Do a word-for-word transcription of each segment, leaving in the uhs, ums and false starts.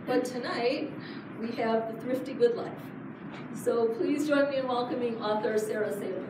but tonight we have The Thrifty Good Life. So please join me in welcoming author Sarah Saylor.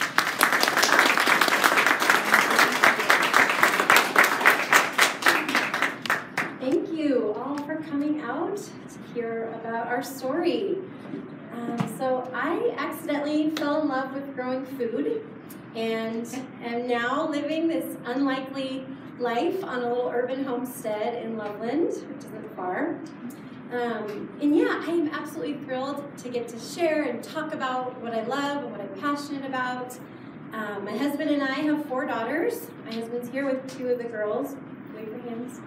Thank you all for coming out to hear about our story. Um, so I accidentally fell in love with growing food and am now living this unlikely life on a little urban homestead in Loveland, which isn't far. Um, and yeah, I am absolutely thrilled to get to share and talk about what I love and what I'm passionate about. Um, my husband and I have four daughters. My husband's here with two of the girls. Wave your hands.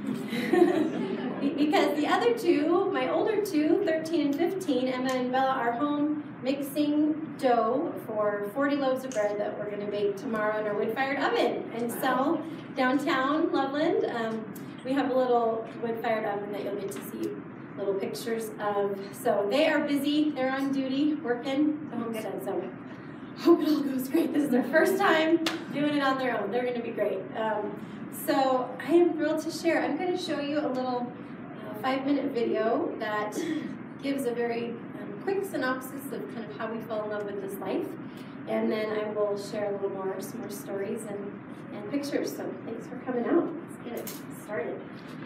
Because the other two, my older two, thirteen and fifteen, Emma and Bella, are home mixing dough for forty loaves of bread that we're going to bake tomorrow in our wood-fired oven and sell downtown Loveland. Um, we have a little wood-fired oven that you'll get to see little pictures of. So they are busy, they're on duty, working the homestead. So hope it all goes great. This is their first time doing it on their own. They're going to be great. Um, so I am thrilled to share. I'm going to show you a little uh, five-minute video that gives a very um, quick synopsis of kind of how we fell in love with this life. And then I will share a little more, some more stories and, and pictures. So thanks for coming out. Let's get it started.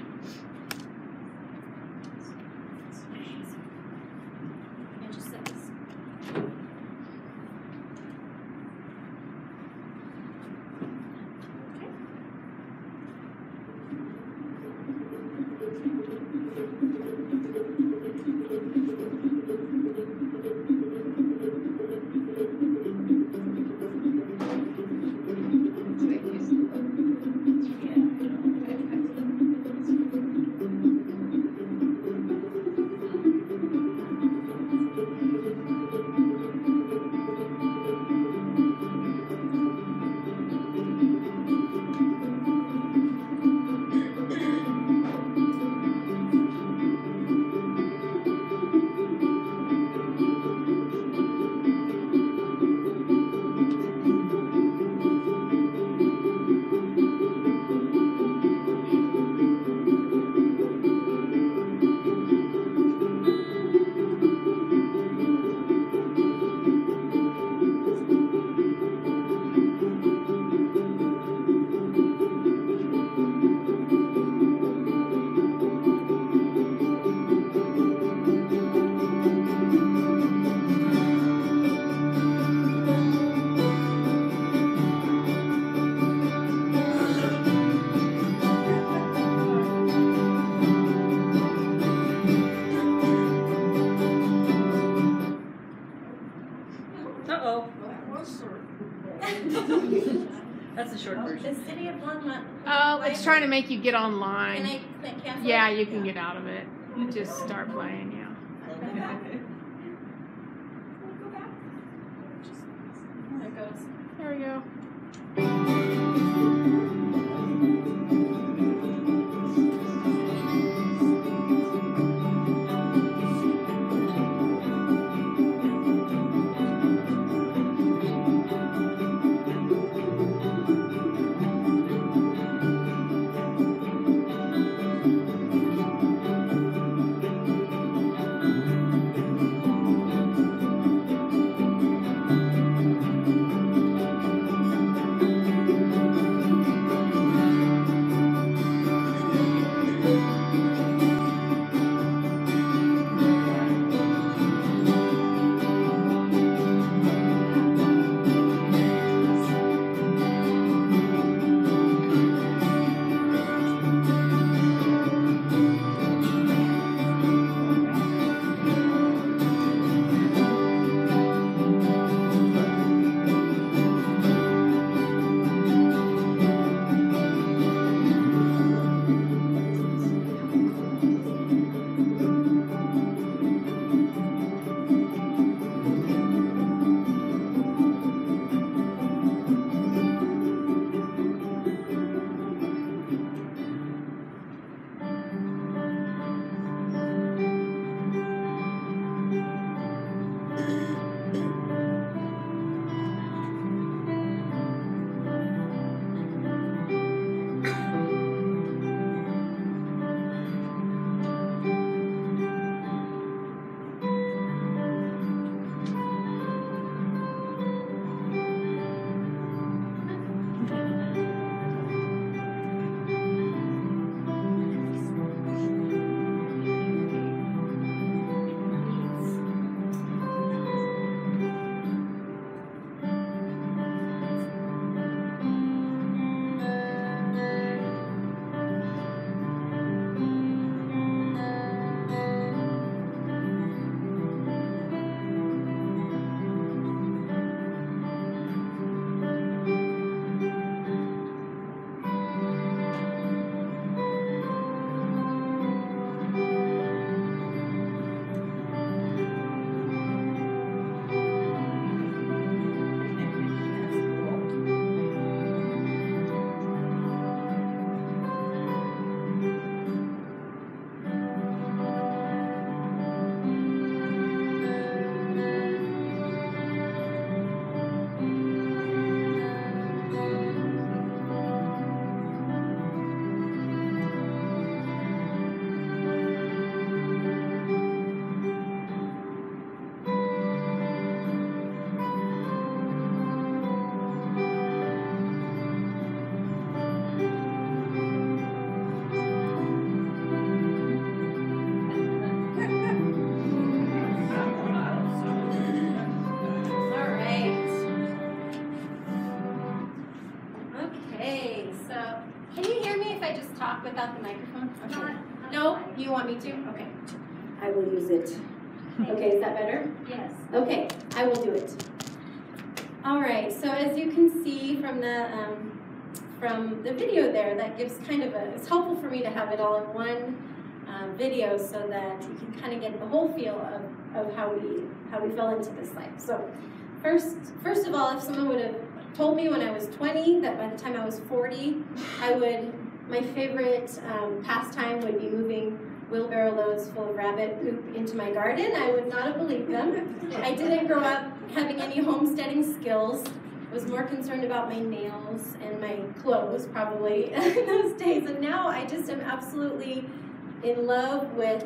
That's the short version. The City of Longmont. Oh, it's trying to make you get online. Can I, can I cancel? Yeah, you can get out of it. You just start playing, yeah. There it goes. There we go. Okay, so can you hear me if I just talk without the microphone? Okay. No, you want me to? Okay. I will use it. Okay, is that better? Yes. Okay, I will do it. All right, so as you can see from the um, from the video there, that gives kind of a, it's helpful for me to have it all in one uh, video so that you can kind of get the whole feel of, of how we how we fell into this life. So first, first of all, if someone would have told me when I was twenty that by the time I was forty, I would, my favorite um, pastime would be moving wheelbarrow loads full of rabbit poop into my garden, I would not have believed them. I didn't grow up having any homesteading skills. I was more concerned about my nails and my clothes probably in those days. And now I just am absolutely in love with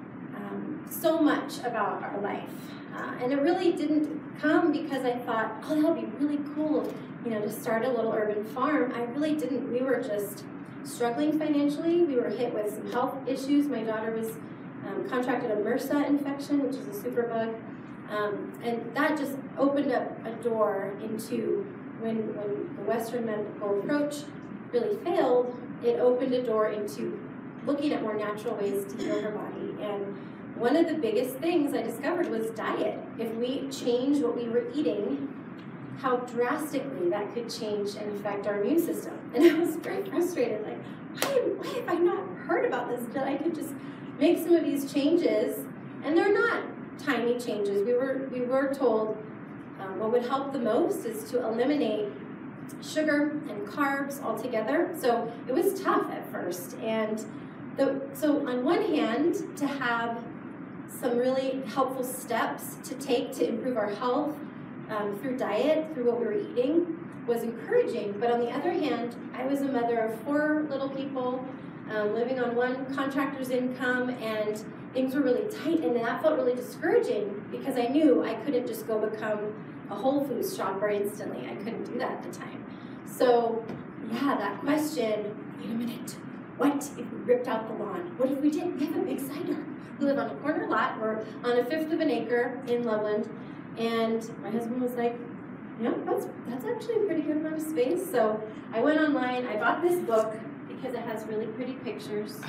um, so much about our life. Uh, and it really didn't come because I thought, oh, that'll be really cool, you know, to start a little urban farm. I really didn't. We were just struggling financially. We were hit with some health issues. My daughter was um, contracted a MRSA infection, which is a superbug. Um, and that just opened up a door into, when, when the Western medical approach really failed, it opened a door into looking at more natural ways to heal her body. And one of the biggest things I discovered was diet. If we changed what we were eating, how drastically that could change and affect our immune system. And I was very frustrated, like, why, why have I not heard about this? That I could just make some of these changes, and they're not tiny changes. We were, we were told um, what would help the most is to eliminate sugar and carbs altogether. So it was tough at first. And the, so on one hand, to have some really helpful steps to take to improve our health um, through diet, through what we were eating, was encouraging. But on the other hand, I was a mother of four little people, um, living on one contractor's income, and things were really tight, and that felt really discouraging because I knew I couldn't just go become a Whole Foods shopper instantly. I couldn't do that at the time. So yeah, that question, wait a minute, what if we ripped out the lawn? What if we did? We have a big side yard. We live on a corner lot. We're on a fifth of an acre in Loveland. And my husband was like, yeah, that's, that's actually a pretty good amount of space. So I went online, I bought this book because it has really pretty pictures.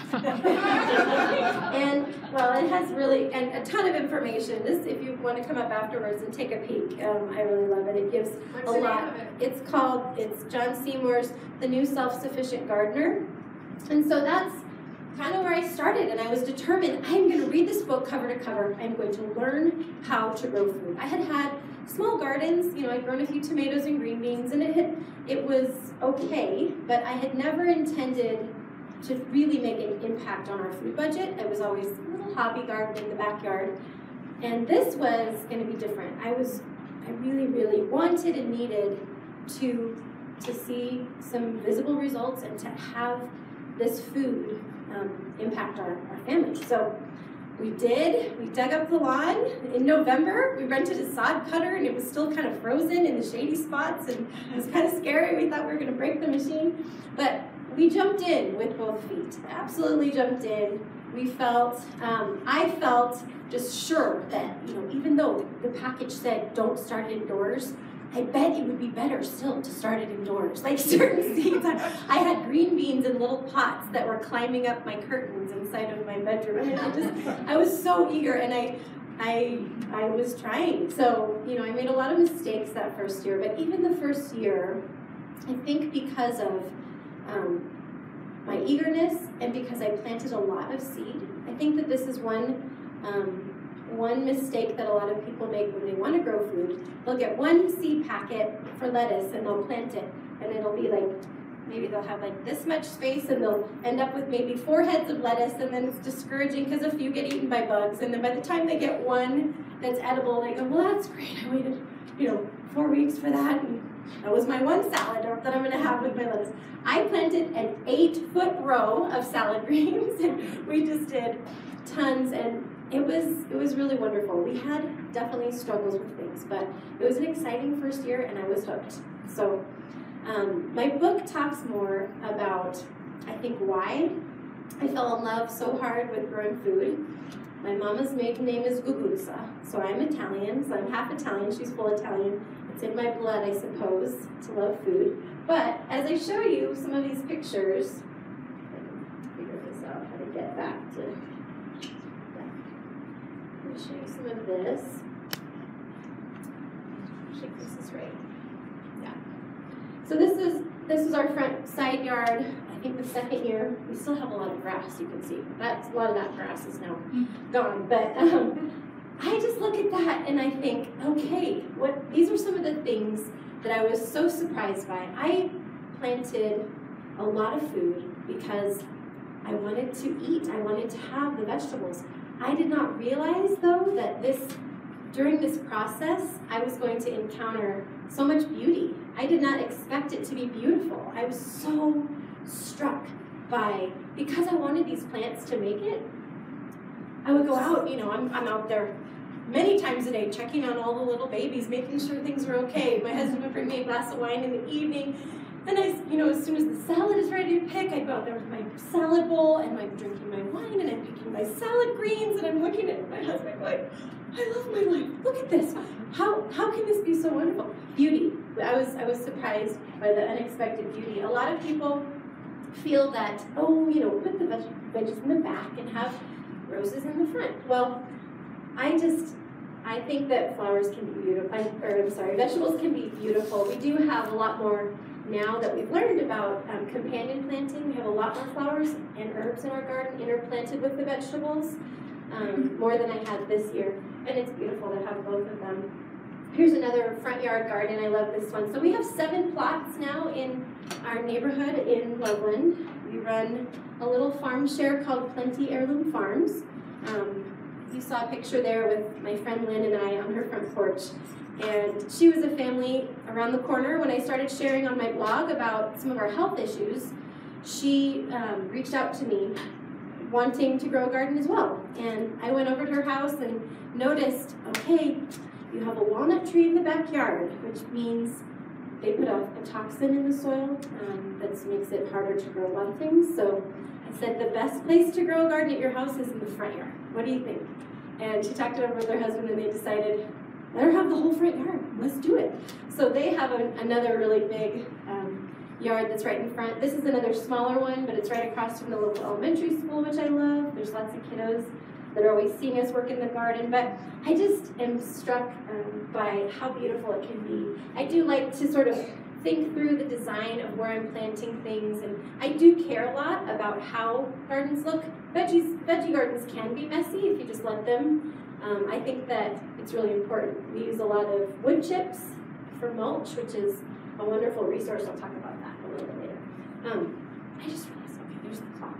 And, well, it has really, and a ton of information. This, if you want to come up afterwards and take a peek, um, I really love it. It gives What's a the lot. name of it? It's called, it's John Seymour's The New Self-Sufficient Gardener. And so that's kind of where I started, and I was determined, I'm going to read this book cover to cover. I'm going to learn how to grow food. I had had small gardens, you know, I'd grown a few tomatoes and green beans, and it had, it was okay, but I had never intended to really make an impact on our food budget. I was always a little hobby garden in the backyard, and this was going to be different. I was, I really, really wanted and needed to, to see some visible results and to have this food um, impact our, our family. So we did, we dug up the lawn in November. We rented a sod cutter, and it was still kind of frozen in the shady spots, and it was kind of scary. We thought we were gonna break the machine, but we jumped in with both feet, absolutely jumped in. We felt, um, I felt just sure that, you know, even though the package said don't start indoors, I bet it would be better still to start it indoors. Like certain seeds, I, I had green beans in little pots that were climbing up my curtains inside of my bedroom. I mean, I just, I was so eager, and I, I, I was trying. So, you know, I made a lot of mistakes that first year, but even the first year, I think because of um, my eagerness and because I planted a lot of seed, I think that this is one, um, one mistake that a lot of people make when they want to grow food. They'll get one seed packet for lettuce and they'll plant it, and it'll be like, maybe they'll have like this much space, and they'll end up with maybe four heads of lettuce, and then it's discouraging because a few get eaten by bugs, and then by the time they get one that's edible, they go, well, that's great, I waited, you know, four weeks for that, and that was my one salad that I'm gonna have with my lettuce. I planted an eight foot row of salad greens, and we just did tons, and It was it was really wonderful. We had definitely struggles with things, but it was an exciting first year, and I was hooked. So um, my book talks more about, I think, why I fell in love so hard with growing food. My mama's maiden name is Guguzza, so I'm Italian, so I'm half Italian. She's full Italian. it's in my blood, I suppose, to love food. But as I show you some of these pictures, figure this out, how to get back to, yeah. Let me show you some of this. Shake this is right. Yeah. So this is this is our front side yard. I think the second year. We still have a lot of grass, you can see. That's a lot of that grass is now gone. But um, I just look at that and I think, okay, what these are some of the things that I was so surprised by. I planted a lot of food because I wanted to eat. I wanted to have the vegetables. I did not realize though that this during this process I was going to encounter so much beauty. I did not expect it to be beautiful. I was so struck by, because I wanted these plants to make it, I would go out, you know, I'm, I'm out there many times a day checking on all the little babies, making sure things were okay. My husband would bring me a glass of wine in the evening, and I, you know, as soon as the salad is ready to pick, I'd go out there with my salad bowl, and I'm drinking my wine, and I'm picking my salad greens, and I'm looking at my husband going, I love my life. Look at this. How how can this be so wonderful? Beauty. I was I was surprised by the unexpected beauty. A lot of people feel that, oh, you know, put the veg veggies in the back and have roses in the front. Well, I just I think that flowers can be beautiful. I, or I'm sorry, vegetables can be beautiful. We do have a lot more now that we've learned about um, companion planting. We have a lot more flowers and herbs in our garden interplanted with the vegetables, um, more than I had this year. And it's beautiful to have both of them. Here's another front yard garden. I love this one. So we have seven plots now in our neighborhood in Loveland. We run a little farm share called Plenty Heirloom Farms. Um, you saw a picture there with my friend Lynn and I on her front porch. And she was a family around the corner. When I started sharing on my blog about some of our health issues, she um, reached out to me wanting to grow a garden as well. And I went over to her house and noticed, okay, you have a walnut tree in the backyard, which means they put a, a toxin in the soil um, that makes it harder to grow a lot of things. So I said, the best place to grow a garden at your house is in the front yard. What do you think? And she talked it over with her husband and they decided, let her have the whole front yard. Let's do it. So they have a, another really big um, yard that's right in front. This is another smaller one, but it's right across from the local elementary school, which I love. There's lots of kiddos that are always seeing us work in the garden, but I just am struck um, by how beautiful it can be. I do like to sort of think through the design of where I'm planting things, and I do care a lot about how gardens look. Veggies, veggie gardens can be messy if you just let them. Um, I think that it's really important. We use a lot of wood chips for mulch, which is a wonderful resource. I'll talk about that a little bit later. Um, I just realized, okay, there's the clock.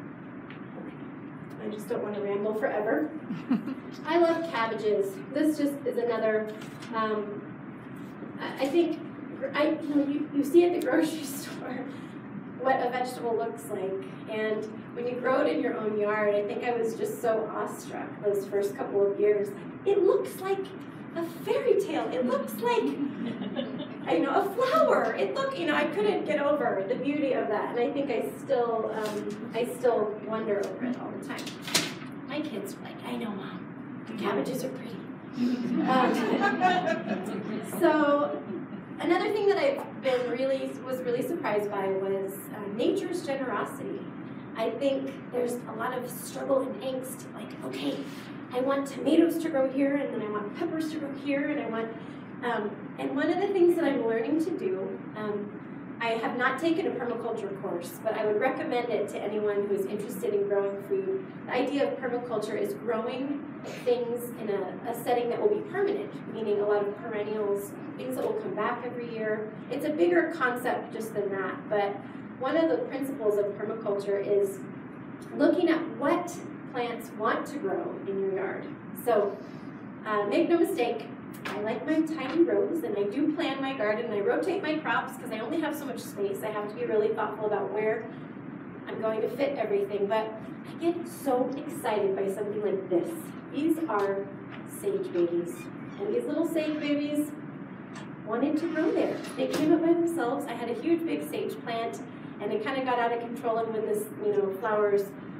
I just don't want to ramble forever. I love cabbages. This just is another, um, I think, I, you know, you, you see at the grocery store what a vegetable looks like. And when you grow it in your own yard, I think I was just so awestruck those first couple of years. It looks like a fairy tale. It looks like, I know, a flower. It look, you know, I couldn't get over the beauty of that, and I think I still, um, I still wonder over it all the time. My kids are like, I know, Mom, the cabbages are pretty. um, so, another thing that I've been really, was really surprised by was uh, nature's generosity. I think there's a lot of struggle and angst, like, okay, I want tomatoes to grow here, and then I want peppers to grow here, and I want, um, and one of the things that I'm learning to do, um, I have not taken a permaculture course, but I would recommend it to anyone who is interested in growing food. The idea of permaculture is growing things in a, a setting that will be permanent, meaning a lot of perennials, things that will come back every year. It's a bigger concept just than that, but one of the principles of permaculture is looking at what plants want to grow in your yard. So uh, make no mistake, I like my tiny rows, and I do plan my garden, and I rotate my crops because I only have so much space. I have to be really thoughtful about where I'm going to fit everything, but I get so excited by something like this. These are sage babies, and these little sage babies wanted to grow there. They came up by themselves. I had a huge big sage plant, and it kind of got out of control, and when this, you know, flowers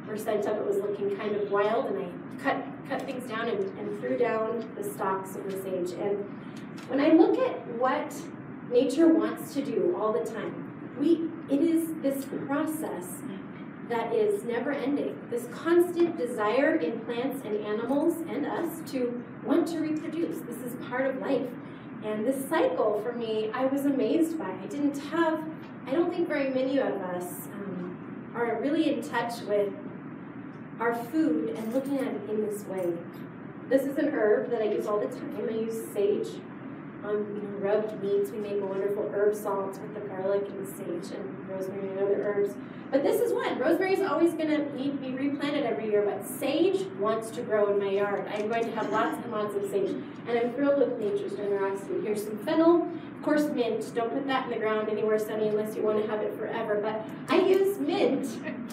were sent up, it was looking kind of wild, and I cut cut things down and, and threw down the stalks of the sage. And when I look at what nature wants to do all the time, we it is this process that is never ending, this constant desire in plants and animals and us to want to reproduce. This is part of life. And this cycle, for me, I was amazed by. I didn't have, I don't think very many of us um, are really in touch with our food and looking at it in this way. This is an herb that I use all the time. I use sage on you know, rubbed meats. We make a wonderful herb salt with the garlic and the sage and rosemary and other herbs. But this is one. Rosemary is always going to need to be replanted every year, but sage wants to grow in my yard. I'm going to have lots and lots of sage, and I'm thrilled with nature's generosity. Here's some fennel. Of course, mint. Don't put that in the ground anywhere sunny unless you want to have it forever. But I use mint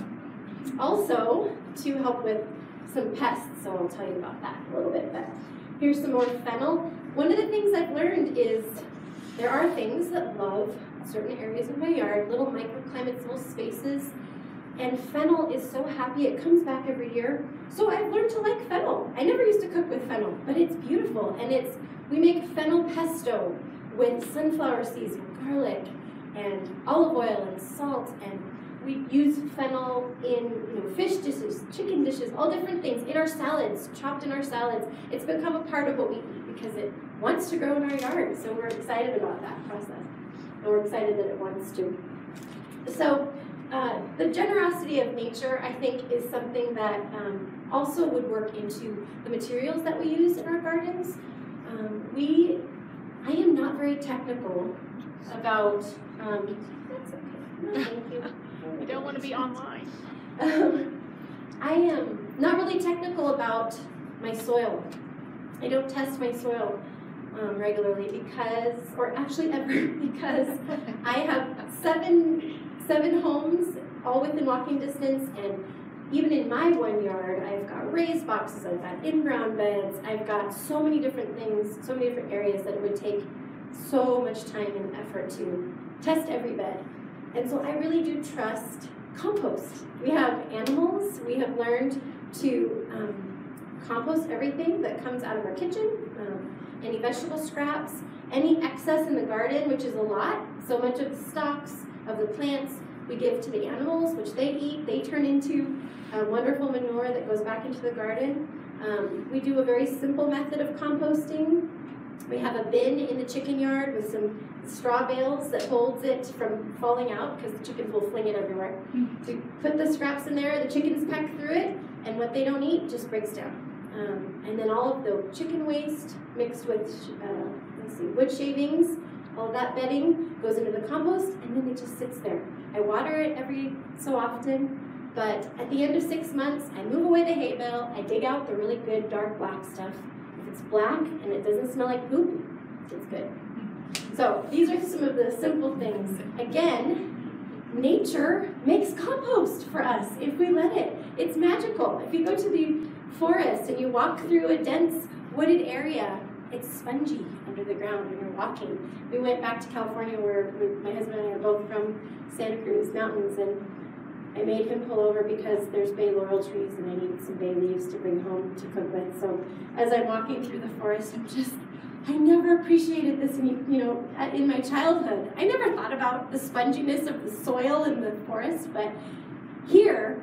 also to help with some pests, so I'll tell you about that a little bit. But here's some more fennel. One of the things I've learned is there are things that love certain areas of my yard, little microclimates, little spaces, and fennel is so happy. It comes back every year. So I've learned to like fennel. I never used to cook with fennel, but it's beautiful, and it's we make fennel pesto with sunflower seeds and garlic and olive oil and salt, and we use fennel in you know, fish dishes, chicken dishes, all different things, in our salads, chopped in our salads. It's become a part of what we eat because it wants to grow in our yard, so we're excited about that process. And we're excited that it wants to. So uh, the generosity of nature, I think, is something that um, also would work into the materials that we use in our gardens. Um, we, I am not very technical about, um, that's okay, no, thank you. You don't want to be online. Um, I am not really technical about my soil. I don't test my soil um, regularly because, or actually ever, because I have seven, seven homes all within walking distance, and even in my one yard, I've got raised boxes, I've got in-ground beds, I've got so many different things, so many different areas that it would take so much time and effort to test every bed. And so I really do trust compost. We have animals. We have learned to um, compost everything that comes out of our kitchen, um, any vegetable scraps, any excess in the garden, which is a lot. So much of the stalks of the plants we give to the animals, which they eat. They turn into a wonderful manure that goes back into the garden. Um, we do a very simple method of composting. We have a bin in the chicken yard with some straw bales that holds it from falling out because the chickens will fling it everywhere. So you put the scraps in there, the chickens peck through it, and what they don't eat just breaks down. Um, and then all of the chicken waste mixed with uh, let's see, wood shavings, all of that bedding goes into the compost, and then it just sits there. I water it every so often, but at the end of six months, I move away the hay bale, I dig out the really good dark black stuff. If it's black and it doesn't smell like poop, it's good. So these are some of the simple things. Again, nature makes compost for us if we let it. It's magical. If you go to the forest and you walk through a dense wooded area, it's spongy under the ground when you're walking. We went back to California where my husband and I are both from Santa Cruz Mountains, and I made him pull over because there's bay laurel trees and I need some bay leaves to bring home to cook with. So as I'm walking through the forest, I'm just, I never appreciated this in, you know, in my childhood. I never thought about the sponginess of the soil in the forest, but here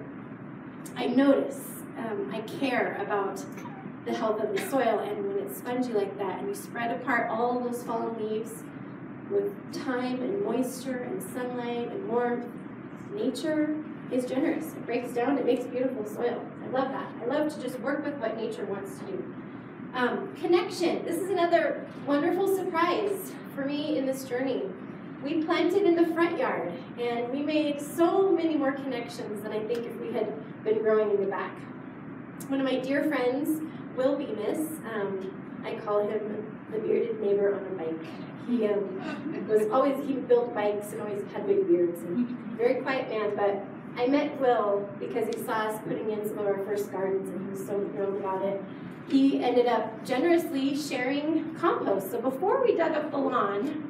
I notice, um, I care about the health of the soil, and when it's spongy like that and you spread apart all those fallen leaves with time and moisture and sunlight and warmth, nature is generous. It breaks down, it makes beautiful soil. I love that. I love to just work with what nature wants to do. Um, connection. This is another wonderful surprise for me in this journey. We planted in the front yard, and we made so many more connections than I think if we had been growing in the back. One of my dear friends, Will Bemis, um, I call him the bearded neighbor on a bike. He um, was always, he built bikes and always had big beards, and very quiet man, but I met Will because he saw us putting in some of our first gardens, and he was so thrilled about it. He ended up generously sharing compost. So before we dug up the lawn,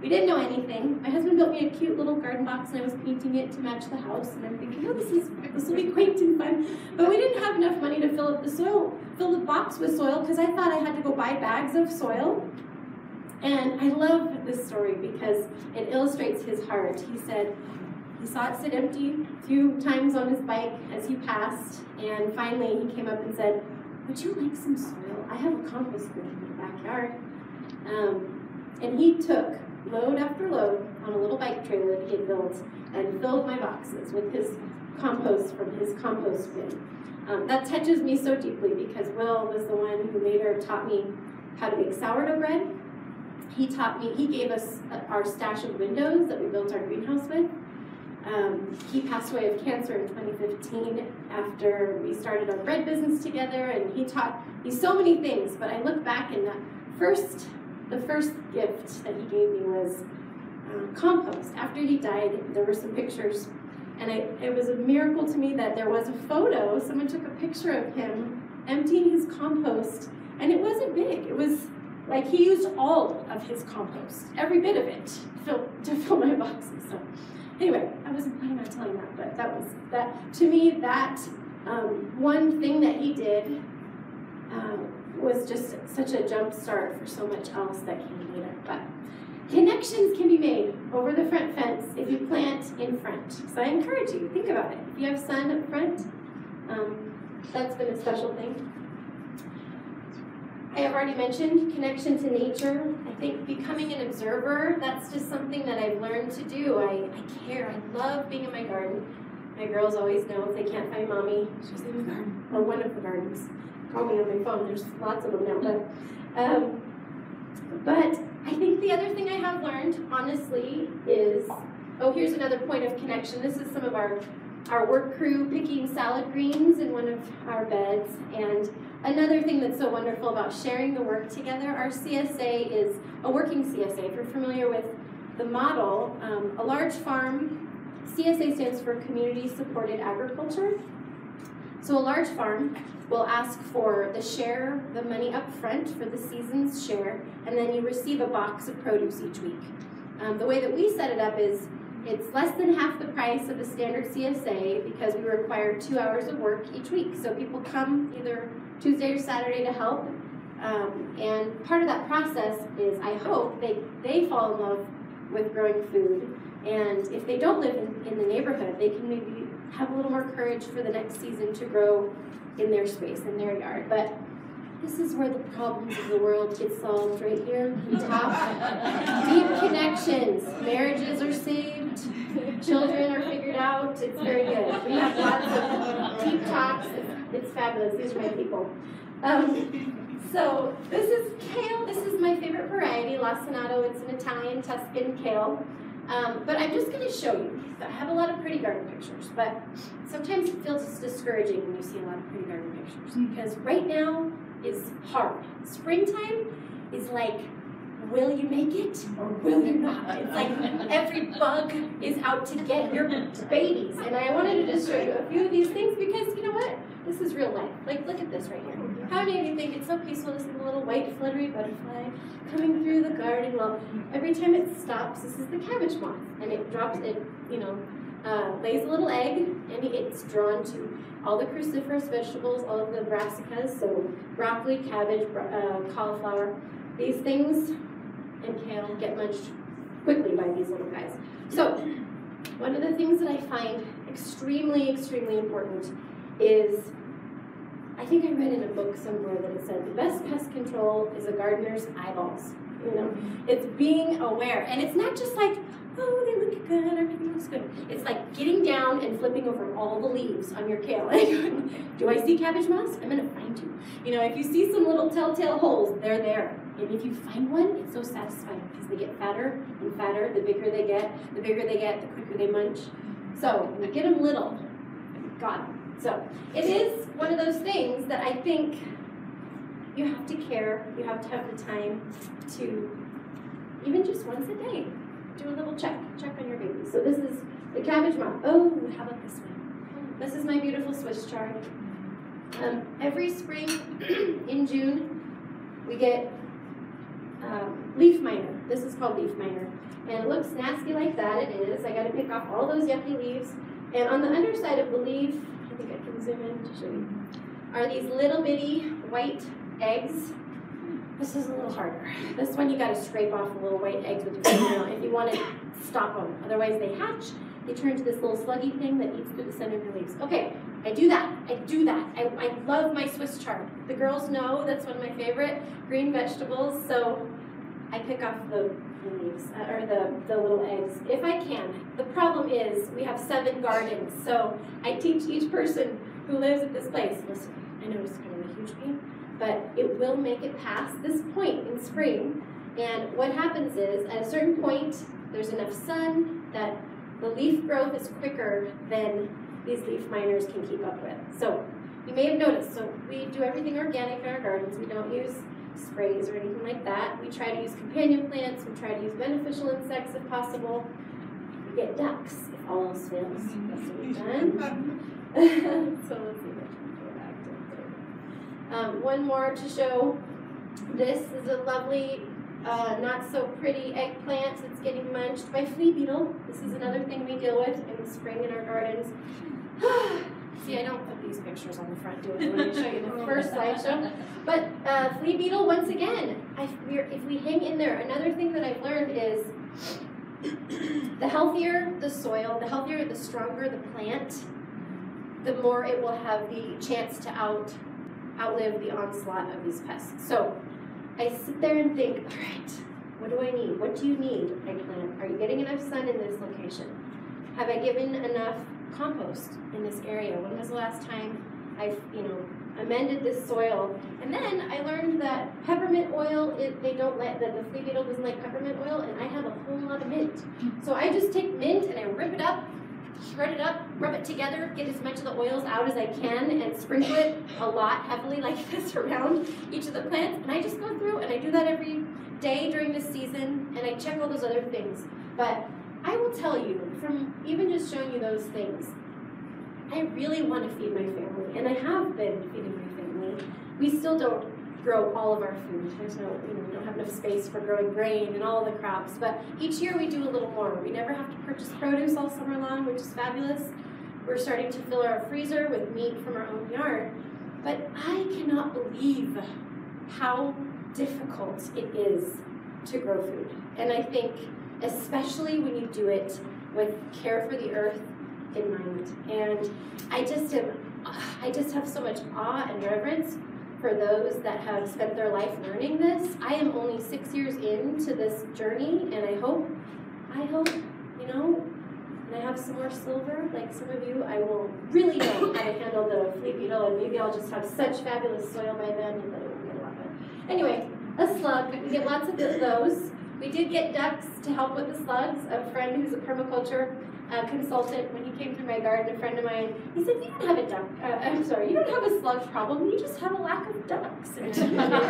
we didn't know anything. My husband built me a cute little garden box and I was painting it to match the house. And I'm thinking, oh, this is this will be quaint and fun. But we didn't have enough money to fill up the soil, fill the box with soil, because I thought I had to go buy bags of soil. And I love this story because it illustrates his heart. He said he saw it sit empty a few times on his bike as he passed, and finally he came up and said, would you like some soil? I have a compost bin in my backyard. Um, and he took load after load on a little bike trailer that he had built and filled my boxes with his compost from his compost bin. Um, that touches me so deeply because Will was the one who later taught me how to make sourdough bread. He taught me, he gave us our stash of windows that we built our greenhouse with. Um, he passed away of cancer in twenty fifteen after we started our bread business together, and he taught me so many things, but I look back and the first, the first gift that he gave me was um, compost. After he died, there were some pictures, and I, it was a miracle to me that there was a photo, someone took a picture of him emptying his compost, and it wasn't big, it was like he used all of his compost, every bit of it, to fill, to fill my boxes. So anyway, I wasn't planning on telling that, but that was, that to me, that um, one thing that he did um, was just such a jump start for so much else that came later. But connections can be made over the front fence if you plant in front. So I encourage you, think about it. If you have sun up front, um, that's been a special thing. I have already mentioned connection to nature. I think becoming an observer, that's just something that I've learned to do. I, I care, I love being in my garden. My girls always know if they can't find mommy, she's in the garden, or one of the gardens. Call me on my phone, there's lots of them now. But, um, but I think the other thing I have learned, honestly, is, oh, here's another point of connection. This is some of our, our work crew picking salad greens in one of our beds. And another thing that's so wonderful about sharing the work together, our C S A is a working C S A. If you're familiar with the model, um, a large farm, C S A stands for Community Supported Agriculture. So a large farm will ask for the share, the money up front for the season's share, and then you receive a box of produce each week. Um, the way that we set it up is it's less than half the price of a standard C S A because we require two hours of work each week. So people come either Tuesday or Saturday to help, um, and part of that process is, I hope, they, they fall in love with growing food, and if they don't live in, in the neighborhood, they can maybe have a little more courage for the next season to grow in their space, in their yard. But this is where the problems of the world get solved, right here on top. Deep connections, marriages are saved, children are figured out, it's very good. We have lots of deep talks, it's, it's fabulous, these are my people. Um, so this is kale, this is my favorite variety, Lacinato, it's an Italian Tuscan kale. Um, but I'm just going to show you. I have a lot of pretty garden pictures, but sometimes it feels discouraging when you see a lot of pretty garden pictures because right now is hard. Springtime is like, will you make it or will you not? It's like every bug is out to get your babies. And I wanted to just show you a few of these things because, you know what? This is real life. Like, look at this right here. How many of you think it's so peaceful to see the little white fluttery butterfly coming through the garden? Well, every time it stops, this is the cabbage moth, and it drops, it, you know, uh, lays a little egg, and it's drawn to all the cruciferous vegetables, all of the brassicas, so broccoli, cabbage, uh, cauliflower. These things and kale get munched quickly by these little guys. So, one of the things that I find extremely, extremely important is, I think I read in a book somewhere that it said the best pest control is a gardener's eyeballs. You know, it's being aware, and it's not just like, oh, they look good, everything looks good. It's like getting down and flipping over all the leaves on your kale. Do I see cabbage moths? I'm gonna find you. You know, if you see some little telltale holes, they're there. And if you find one, it's so satisfying because they get fatter and fatter. The bigger they get, the bigger they get, the quicker they munch. So when you get them little, got them. So it is one of those things that I think you have to care, you have to have the time to, even just once a day, do a little check, check on your baby. So this is the cabbage moth. Oh, how about this one? This is my beautiful Swiss chard. Um, every spring in June, we get um, leaf miner. This is called leaf miner. And it looks nasty like that, it is. I gotta pick off all those yucky leaves. And on the underside of the leaf, I think I can zoom in to show you, are these little bitty white eggs. This is a little harder. This one you gotta scrape off the little white eggs with your fingernail if you wanna stop them. Otherwise they hatch, they turn into this little sluggy thing that eats through the center of your leaves. Okay, I do that, I do that. I, I love my Swiss chard. The girls know that's one of my favorite green vegetables, so I pick off the, the leaves, uh, or the, the little eggs, if I can. The problem is, we have seven gardens, so I teach each person who lives at this place, listen, I know it's kind of a huge pain, but it will make it past this point in spring. And what happens is, at a certain point, there's enough sun that the leaf growth is quicker than these leaf miners can keep up with. So you may have noticed, so we do everything organic in our gardens. We don't use sprays or anything like that. We try to use companion plants. We try to use beneficial insects if possible. We get ducks if all else fails. That's what we've done. So let's see. Um, one more to show. This is a lovely, uh, not so pretty eggplant that's getting munched by flea beetle. This is another thing we deal with in the spring in our gardens. See, I don't put these pictures on the front, do I? When I show you the first slideshow. But uh, flea beetle, once again, I, we're, if we hang in there, another thing that I've learned is the healthier the soil, the healthier, the stronger the plant, the more it will have the chance to out outlive the onslaught of these pests. So I sit there and think, all right, what do I need? What do you need, eggplant? Are you getting enough sun in this location? Have I given enough compost in this area? When was the last time I've, you know, amended this soil? And then I learned that peppermint oil, it, they don't let, that the flea beetle doesn't like peppermint oil, and I have a whole lot of mint. So I just take mint and I rip it up, shred it up, rub it together, get as much of the oils out as I can, and sprinkle it a lot heavily like this around each of the plants. And I just go through and I do that every day during this season, and I check all those other things. But I will tell you, from even just showing you those things, I really want to feed my family, and I have been feeding my family. We still don't grow all of our food. There's no, you know, we don't have enough space for growing grain and all the crops, but each year we do a little more. We never have to purchase produce all summer long, which is fabulous. We're starting to fill our freezer with meat from our own yard, but I cannot believe how difficult it is to grow food. And I think especially when you do it with care for the earth in mind. And I just am, I just have so much awe and reverence for those that have spent their life learning this. I am only six years into this journey, and I hope, I hope, you know, and I have some more silver, like some of you, I will really know how to handle the flea beetle, and maybe I'll just have such fabulous soil by then that it won't get a lot better. Anyway, a slug, we get lots of those. We did get ducks to help with the slugs. A friend who's a permaculture uh, consultant, when he came through my garden, a friend of mine, he said, you don't have a duck, uh, I'm sorry, you don't have a slug problem, you just have a lack of ducks. And I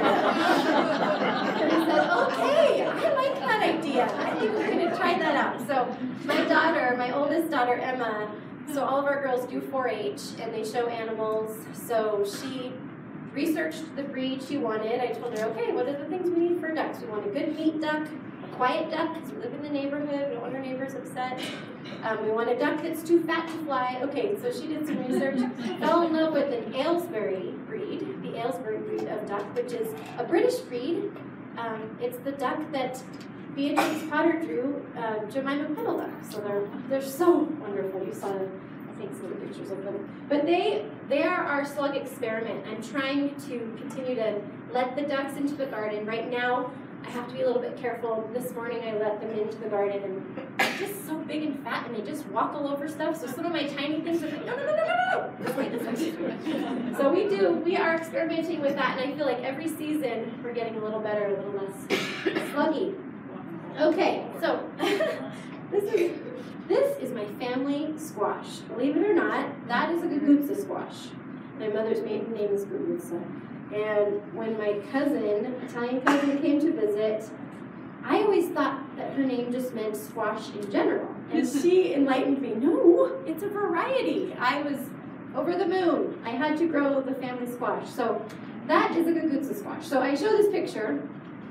said, okay, I like that idea. I think we're gonna try that out. So my daughter, my oldest daughter, Emma, so all of our girls do four H and they show animals. So she researched the breed she wanted. I told her, okay, what are the things we need for ducks? We want a good meat duck, a quiet duck, because we live in the neighborhood, we don't want our neighbors upset. Um, we want a duck that's too fat to fly. Okay, so she did some research, fell in love with an Aylesbury breed, the Aylesbury breed of duck, which is a British breed. Um, it's the duck that Beatrix Potter drew, uh, Jemima Puddle duck. So they're, they're so wonderful. You saw I think some of the pictures of them. But they they are our slug experiment. I'm trying to continue to let the ducks into the garden. Right now, I have to be a little bit careful. This morning, I let them into the garden, and they're just so big and fat, and they just walk all over stuff. So some of my tiny things are like, no, no, no, no, no, no. This way, this way. So we do. We are experimenting with that, and I feel like every season, we're getting a little better, a little less sluggy. Okay, so this is... This is my family squash. Believe it or not, that is a Gugutsa squash. My mother's maiden name is Gugutsa. And when my cousin, Italian cousin, came to visit, I always thought that her name just meant squash in general. And she enlightened me, no, it's a variety. I was over the moon. I had to grow the family squash. So that is a Gugutsa squash. So I show this picture.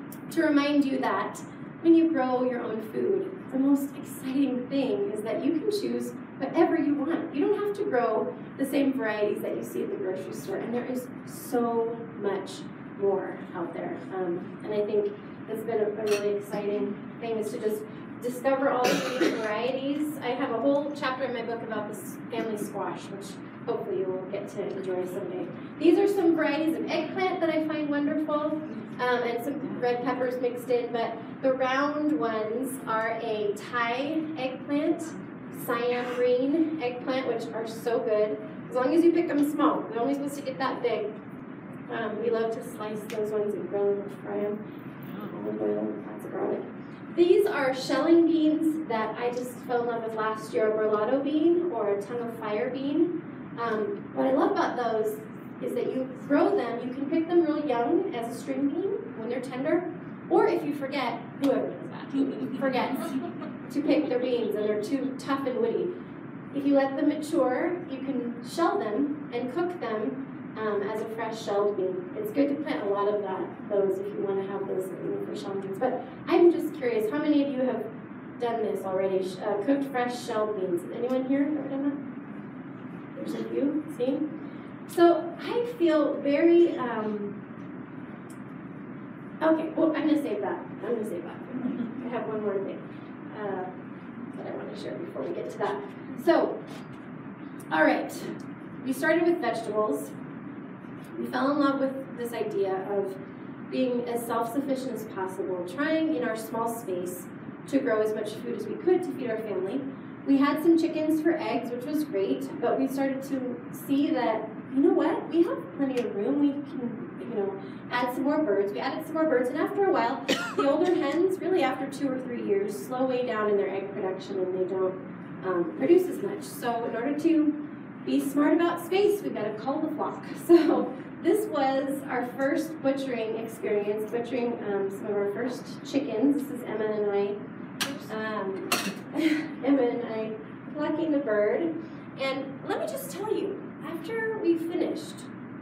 to remind you that when you grow your own food, the most exciting thing is that you can choose whatever you want. You don't have to grow the same varieties that you see at the grocery store, and there is so much more out there. Um, and I think it's been a, a really exciting thing is to just discover all of these varieties. I have a whole chapter in my book about this family squash, which hopefully you will get to enjoy someday. These are some varieties of eggplant that I find wonderful, um, and some red peppers mixed in, but the round ones are a Thai eggplant, cyan green eggplant, which are so good, as long as you pick them small. They're only supposed to get that big. Um, we love to slice those ones and grill them or fry them. Olive oil and lots of garlic. These are shelling beans that I just fell in love with last year, a burlado bean or a tongue of fire bean. Um, what I love about those is that you grow them, you can pick them real young as a string bean when they're tender, or if you forget, whoever does that, forgets to pick their beans and they're too tough and woody. If you let them mature, you can shell them and cook them um, as a fresh shelled bean. It's good to plant a lot of that, those if you want to have those you know, for shelled beans. But I'm just curious, how many of you have done this already? Uh, cooked fresh shelled beans. Anyone here ever done that? There's a few, see? So I feel very, um, okay, well, I'm going to save that. I'm going to save that. I have one more thing uh, that I want to share before we get to that. So, all right, we started with vegetables. We fell in love with this idea of being as self-sufficient as possible, trying in our small space to grow as much food as we could to feed our family. We had some chickens for eggs, which was great, but we started to see that, you know what, we have plenty of room. We can, you know, add some more birds. We added some more birds, and after a while, the older hens, really after two or three years, slow way down in their egg production, and they don't um, produce as much. So in order to be smart about space, we've got to cull the flock. So this was our first butchering experience, butchering um, some of our first chickens. This is Emma and I. Um, Emma and I plucking the bird. And let me just tell you, after we finished,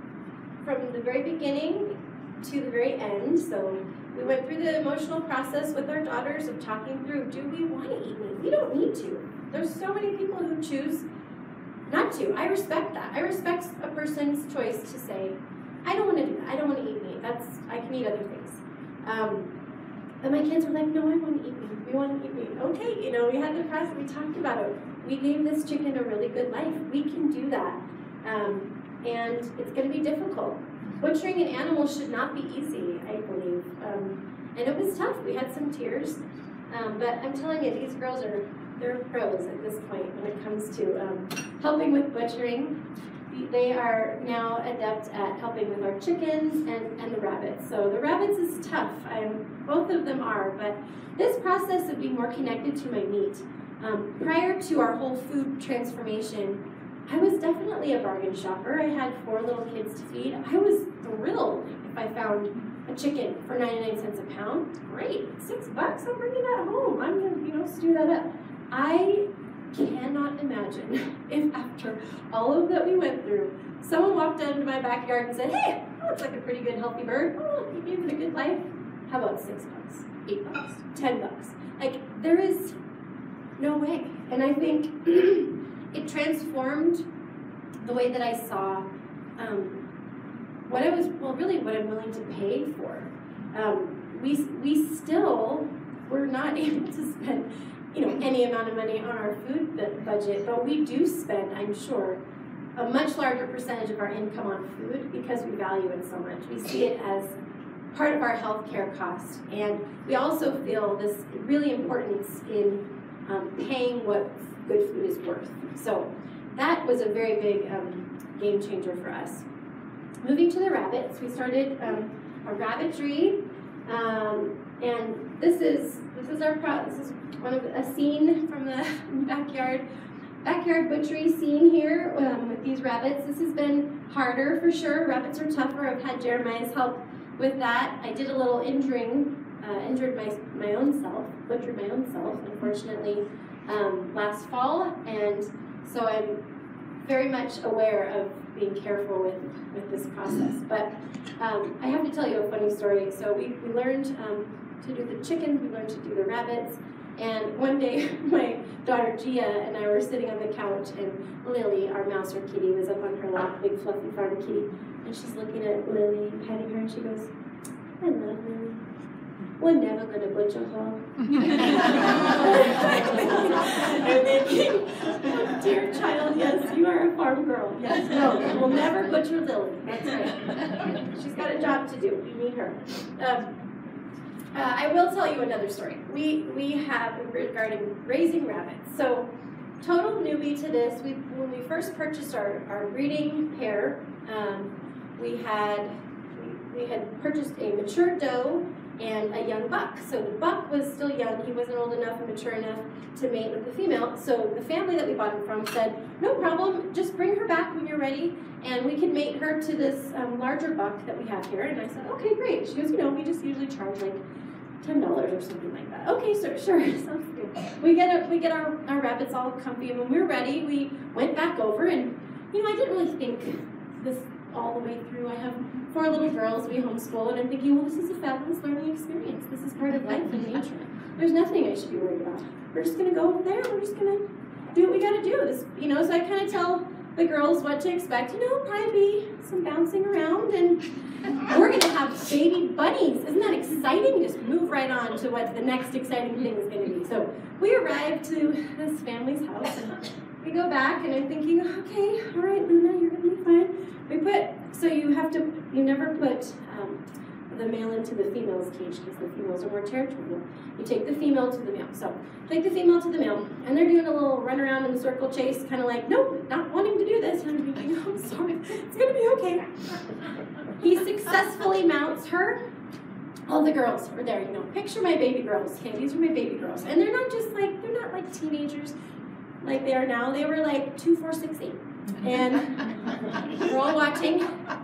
from the very beginning to the very end, so we went through the emotional process with our daughters of talking through, do we want to eat meat? We don't need to. There's so many people who choose not to. I respect that. I respect a person's choice to say, I don't want to do that. I don't want to eat meat. That's, I can eat other things. Um, but my kids were like, no, I want to eat meat. We want to eat meat. Okay, you know, we had the process, we talked about it. We gave this chicken a really good life. We can do that. Um, and it's going to be difficult. Butchering an animal should not be easy, I believe. Um, and it was tough. We had some tears. Um, but I'm telling you, these girls are, they're pros at this point when it comes to um, helping with butchering. They are now adept at helping with our chickens and, and the rabbits. So the rabbits is tough. I'm, both of them are, but this process of being more connected to my meat, um, prior to our whole food transformation, I was definitely a bargain shopper. I had four little kids to feed. I was thrilled if I found a chicken for ninety-nine cents a pound. Great, six bucks, I'm bringing that home. I'm gonna, you know, stew that up. I cannot imagine if after all of that we went through, someone walked out into my backyard and said, hey, that looks like a pretty good healthy bird. Oh, you gave it a good life. How about six bucks, eight bucks, ten bucks? Like, there is no way. And I think it transformed the way that I saw um, what I was, well, really what I'm willing to pay for. Um, we, we still were not able to spend you know, any amount of money on our food budget, but we do spend, I'm sure, a much larger percentage of our income on food because we value it so much. We see it as part of our healthcare cost, and we also feel this really importance in um, paying what good food is worth. So that was a very big um, game changer for us. Moving to the rabbits, we started um, a rabbitry, um, and this is this is our pro this is one of a scene from the backyard backyard butchery scene here um, with these rabbits. This has been harder for sure. Rabbits are tougher. I've had Jeremiah's help with that. I did a little injuring, uh, injured my my own self, butchered my own self, unfortunately, um, last fall, and so I'm very much aware of being careful with, with this process. But um, I have to tell you a funny story. So we, we learned um, to do the chickens, we learned to do the rabbits, and one day my daughter Gia and I were sitting on the couch, and Lily, our mouse or kitty, was up on her lap, big fluffy farm kitty, and she's looking at Lily, petting her, and she goes, I love Lily. We're never going to butcher her. And thinking, oh, dear child, yes, you are a farm girl. Yes, no, we'll never butcher Lily. That's right. She's got a job to do. We need her. Um, uh, I will tell you another story. We we have regarding raising rabbits. So, total newbie to this. We when we first purchased our our breeding pair, um, we had we, we had purchased a mature doe and a young buck. So the buck was still young, he wasn't old enough and mature enough to mate with the female. So the family that we bought him from said, no problem, just bring her back when you're ready and we can mate her to this um, larger buck that we have here. And I said, okay, great. She goes, you know, we just usually charge like ten dollars or something like that. Okay, sir, sure, sounds good. We get, a, we get our, our rabbits all comfy, and when we were ready, we went back over, and you know, I didn't really think this all the way through. I have four little girls, we homeschool, and I'm thinking, well, this is a fabulous learning experience. This is part of life and nature. There's nothing I should be worried about. We're just gonna go over there, we're just gonna do what we gotta do. This, you know, so I kind of tell the girls what to expect. You know, probably be some bouncing around, and we're gonna have baby bunnies. Isn't that exciting? Just move right on to what the next exciting thing is gonna be. So we arrive to this family's house, and we go back, and I'm thinking, okay, all right, Luna, you're gonna be fine. We put, so you have to, you never put um, the male into the female's cage because the females are more territorial. You take the female to the male. So take the female to the male, and they're doing a little run around in the circle chase, kind of like, nope, not wanting to do this. And I'm thinking, oh, I'm sorry, it's gonna be okay. He successfully mounts her. All the girls are there, you know, picture my baby girls. Okay, these are my baby girls. And they're not just like, they're not like teenagers like they are now. They were like two, four, six, eight. And we're all watching.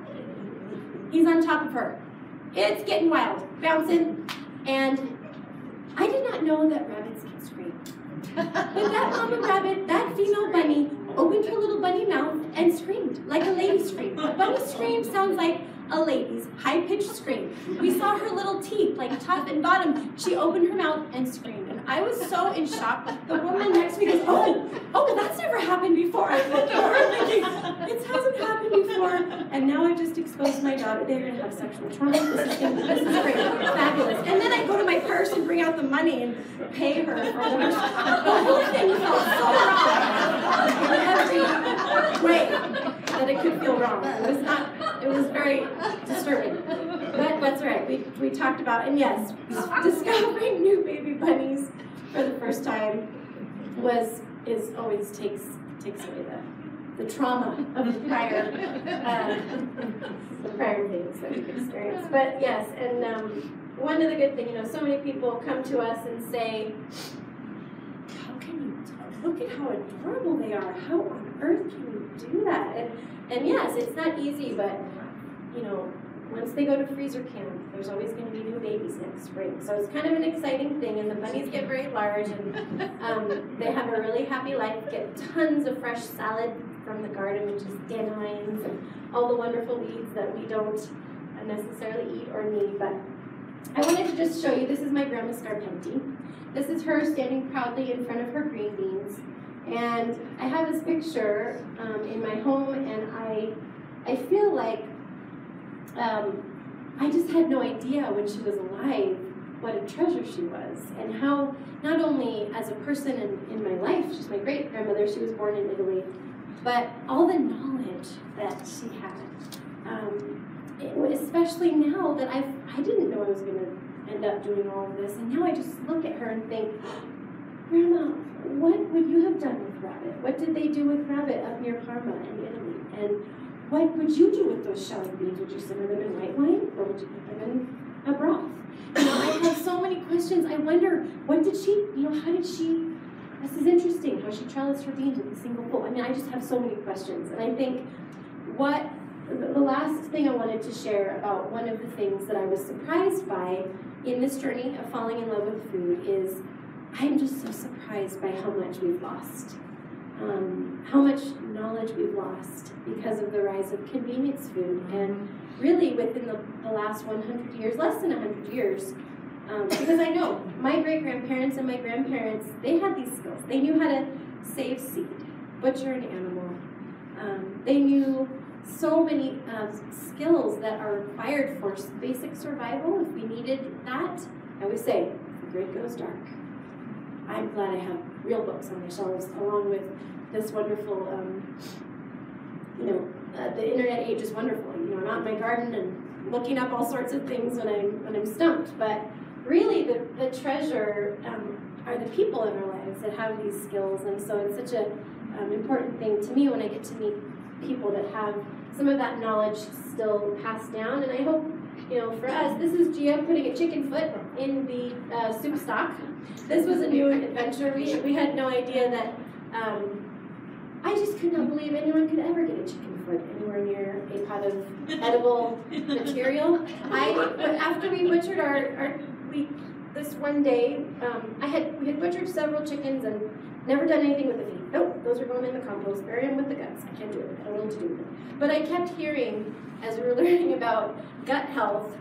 He's on top of her. It's getting wild, bouncing. And I did not know that rabbits can scream. But that mama rabbit, that female bunny, opened her little bunny mouth and screamed like a lady scream. A bunny scream sounds like a lady's high-pitched scream. We saw her little teeth, like top and bottom. She opened her mouth and screamed. And I was so in shock. The woman next to me goes, oh, oh, that's never happened before. I looked at her thinking, it hasn't happened before. And now I've just exposed my daughter. They're going to have sexual trauma. This is, gonna, this is great, fabulous. And then I go to my purse and bring out the money and pay her for the The whole thing felt so wrong in every way that it could feel wrong. It was not, it was very disturbing. But that's right, we, we talked about, and yes, discovering new baby bunnies for the first time was, is always takes, takes away the, the trauma of the prior, uh, the prior things that we've experienced. But yes, and um, one of the good things, you know, so many people come to us and say, how can you tell? Look at how adorable they are. How on earth can you do that? And, and yes, it's not easy, but, you know, once they go to freezer camp, there's always going to be new babies next spring. So it's kind of an exciting thing, and the bunnies get very large, and um, they have a really happy life, get tons of fresh salad from the garden, which is dandelions and all the wonderful weeds that we don't necessarily eat or need. But I wanted to just show you, this is my grandma Scarpenti. This is her standing proudly in front of her green beans. And I have this picture um, in my home, and I, I feel like Um, I just had no idea when she was alive what a treasure she was, and how not only as a person in, in my life, she's my great grandmother, she was born in Italy, but all the knowledge that she had, um, it, especially now that I've, I didn't know I was going to end up doing all of this, and now I just look at her and think, Grandma, what would you have done with rabbit? What did they do with rabbit up near Parma in Italy? And what would you do with those shelling beans? Would you simmer them in white wine, or would you put them in a broth? You know, I have so many questions. I wonder, what did she, you know, how did she, this is interesting, how she trellised her beans with a single pull. I mean, I just have so many questions. And I think what, the last thing I wanted to share about one of the things that I was surprised by in this journey of falling in love with food is, I'm just so surprised by how much we've lost. Um, how much knowledge knowledge we've lost because of the rise of convenience food. And really within the, the last one hundred years, less than one hundred years, um, because I know my great-grandparents and my grandparents, they had these skills. They knew how to save seed, butcher an animal. Um, they knew so many uh, skills that are required for basic survival if we needed that. I always say, the grid goes dark. I'm glad I have real books on my shelves along with this wonderful, um, you know, uh, the internet age is wonderful. You know, I'm out in my garden and looking up all sorts of things when I'm, when I'm stumped. But really the, the treasure um, are the people in our lives that have these skills. And so it's such a um, important thing to me when I get to meet people that have some of that knowledge still passed down. And I hope, you know, for us, this is Gia putting a chicken foot in the uh, soup stock. This was a new adventure. We, we had no idea that, um, I just could not believe anyone could ever get a chicken foot anywhere near a pot of edible material. I, after we butchered our, our we, this one day, um, I had, we had butchered several chickens and never done anything with the feet. Nope, those are going in the compost, bury them with the guts. I can't do it, I don't know what to do with them. But I kept hearing, as we were learning about gut health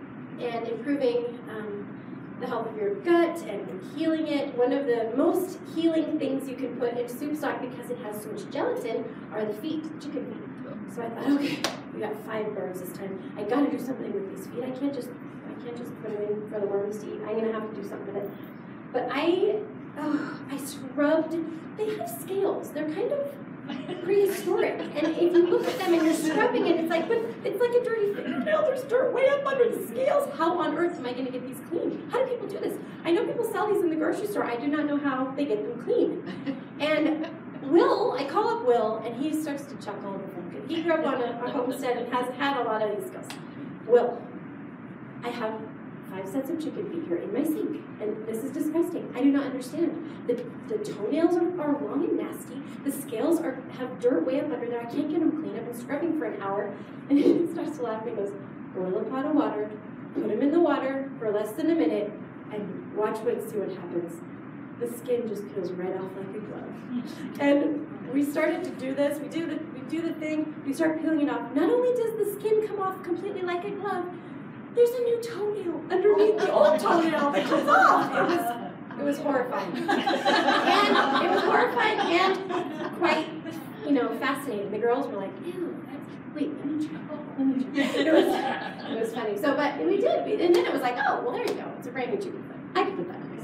and improving um, the health of your gut and healing it, one of the most healing things you can put in soup stock because it has so much gelatin are the feet, chicken feet. So I thought, okay, we got five birds this time. I gotta do something with these feet. I can't just, I can't just put them in for the worms to eat. I'm gonna have to do something with it. But I, oh, I scrubbed, they have scales. They're kind of prehistoric. And if you look at them and you're scrubbing it, it's like, but it's like a dirty fingernail. There's dirt way up under the scales. How on earth am I going to get these clean? How do people do this? I know people sell these in the grocery store. I do not know how they get them clean. And Will, I call up Will, and he starts to chuckle. He grew up on a, a homestead and has had a lot of these skills. Will, I have five sets of chicken feet here in my sink, and this is disgusting. I do not understand. The, the toenails are, are long and nasty. The scales are have dirt way up under there. I can't get them clean. I've been scrubbing for an hour. And he starts to laugh and he goes, boil a pot of water, put them in the water for less than a minute, and watch what see what happens. The skin just peels right off like a glove. And we started to do this. We do the we do the thing. We start peeling it off. Not only does the skin come off completely like a glove, there's a new toenail underneath the old toenail that comes off. It was, it was horrifying. And it was horrifying and quite, you know, fascinating. The girls were like, ew, that's, wait, let me try. Let me try. It was, it was funny. So, but we did. We, and then it was like, oh, well, there you go. It's a brand new chicken foot. I can put that in my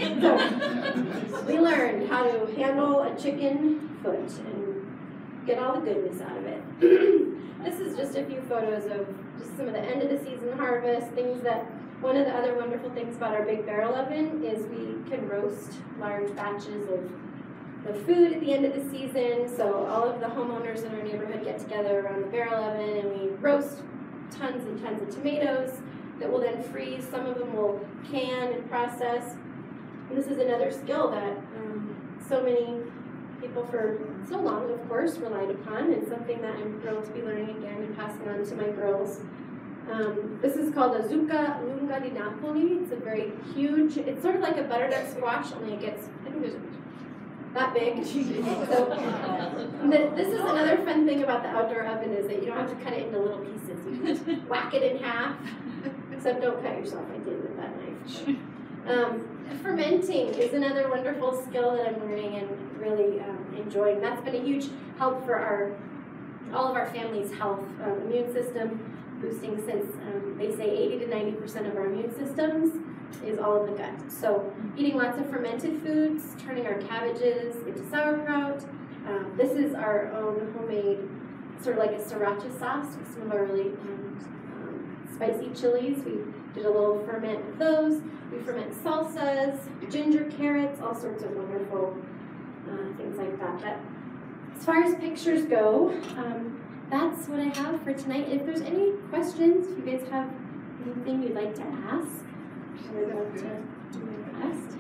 soup. So, we learned how to handle a chicken foot and get all the goodness out of it. This is just a few photos of just some of the end of the season harvest, things that, one of the other wonderful things about our big barrel oven is we can roast large batches of the food at the end of the season. So all of the homeowners in our neighborhood get together around the barrel oven and we roast tons and tons of tomatoes that will then freeze. Some of them will can and process. And this is another skill that um, so many people for so long, of course, relied upon, and something that I'm thrilled to be learning again and passing on to my girls. Um, this is called a zucca lunga di Napoli. It's a very huge, it's sort of like a butternut squash, only it gets, I think there's that big. So, the, this is another fun thing about the outdoor oven is that you don't have to cut it into little pieces. You can just whack it in half, except don't cut yourself. I did with that knife. Um, fermenting is another wonderful skill that I'm learning and really um, enjoying. That's been a huge help for our all of our family's health, um, immune system boosting, since um, they say eighty to ninety percent of our immune systems is all in the gut. So eating lots of fermented foods, turning our cabbages into sauerkraut. Um, this is our own homemade, sort of like a sriracha sauce with some of our really um, um, spicy chilies. We did a little ferment of those. We ferment salsas, ginger, carrots, all sorts of wonderful uh, things like that. But as far as pictures go, um, that's what I have for tonight. If there's any questions, if you guys have anything you'd like to ask, I'm going to do my best.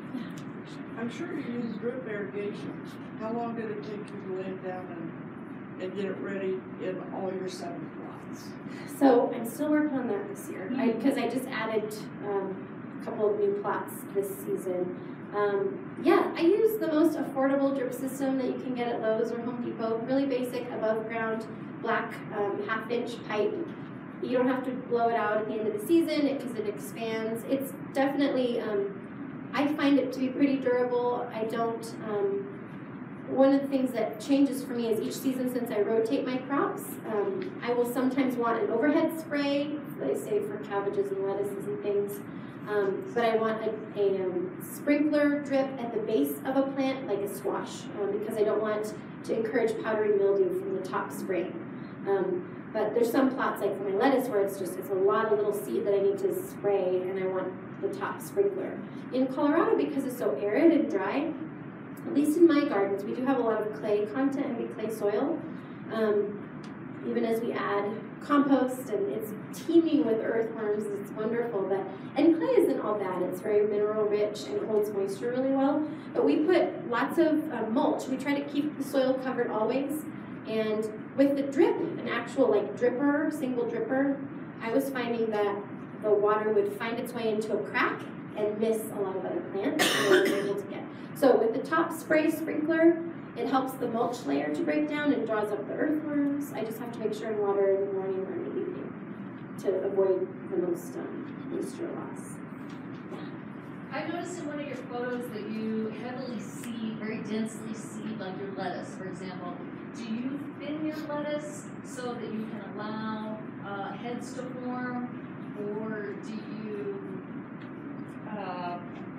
I'm sure you use drip irrigation. How long did it take you to lay it down and, and get it ready in all your seven plots? So I'm still working on that this year because I, I just added um, a couple of new plots this season. Um, yeah, I use the most affordable drip system that you can get at Lowe's or Home Depot. Depot, really basic above ground black um, half inch pipe. You don't have to blow it out at the end of the season because it expands. It's definitely, um, I find it to be pretty durable. I don't, um, one of the things that changes for me is each season since I rotate my crops, um, I will sometimes want an overhead spray, they say for cabbages and lettuces and things. Um, but I want a, a um, sprinkler drip at the base of a plant, like a squash, um, because I don't want to encourage powdery mildew from the top spray. Um, but there's some plots, like for my lettuce, where it's just it's a lot of little seed that I need to spray, and I want the top sprinkler. In Colorado, because it's so arid and dry, at least in my gardens, we do have a lot of clay content, heavy clay soil. Um, even as we add compost, and it's teeming with earthworms, it's wonderful. But and clay isn't all bad. It's very mineral rich and holds moisture really well. But we put lots of uh, mulch. We try to keep the soil covered always. And with the drip, an actual like dripper, single dripper, I was finding that the water would find its way into a crack and miss a lot of other plants. And I was able to get. So with the top spray sprinkler, it helps the mulch layer to break down and draws up the earthworms. I just have to make sure and water in the morning or in the evening to avoid the most um, moisture loss. I noticed in one of your photos that you heavily seed, very densely seed, like your lettuce, for example. Do you thin your lettuce so that you can allow uh, heads to form, or do you? Uh,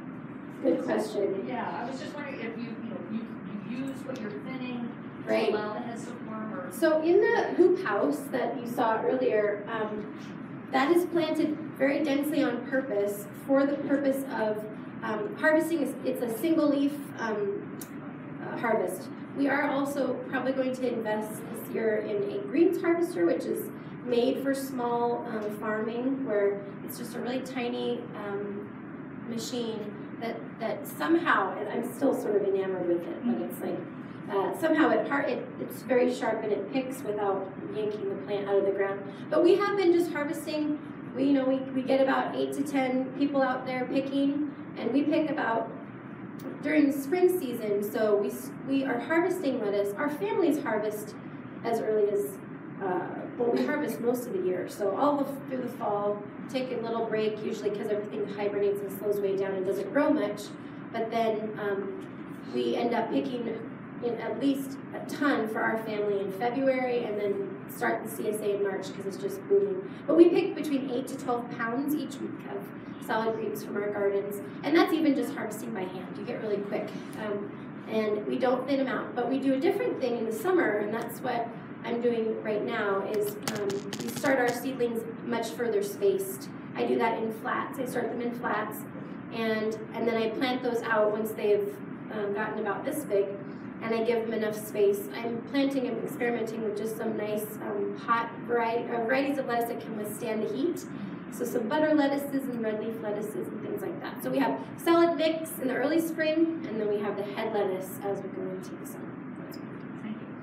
Good question. Yeah, I was just wondering if you, you know, you, you use what you're thinning Right. to allow the heads to form, or. So in the hoop house that you saw earlier, um, that is planted very densely on purpose for the purpose of um, harvesting. It's a single leaf um, uh, harvest. We are also probably going to invest this year in a greens harvester, which is made for small um, farming, where it's just a really tiny um, machine that, that somehow, and I'm still sort of enamored with it, but it's like, uh, somehow it, it it's very sharp and it picks without yanking the plant out of the ground. But we have been just harvesting. We, you know, we, we get about eight to ten people out there picking, and we pick about during the spring season. So we we are harvesting lettuce. Our families harvest as early as uh, well. We harvest most of the year, so all of, through the fall. Take a little break usually because everything hibernates and slows way down and doesn't grow much. But then um, we end up picking in at least a ton for our family in February, and then start the C S A in March because it's just booming. But we pick between eight to twelve pounds each week of salad greens from our gardens, and that's even just harvesting by hand. You get really quick, um, and we don't thin them out. But we do a different thing in the summer, and that's what I'm doing right now. Is um, we start our seedlings much further spaced. I do that in flats. I start them in flats, and and then I plant those out once they've um, gotten about this big. And I give them enough space. I'm planting and experimenting with just some nice um, hot variety, uh, varieties of lettuce that can withstand the heat. So some butter lettuces and red leaf lettuces and things like that. So we have salad mix in the early spring, and then we have the head lettuce as we go into the summer. Thank you.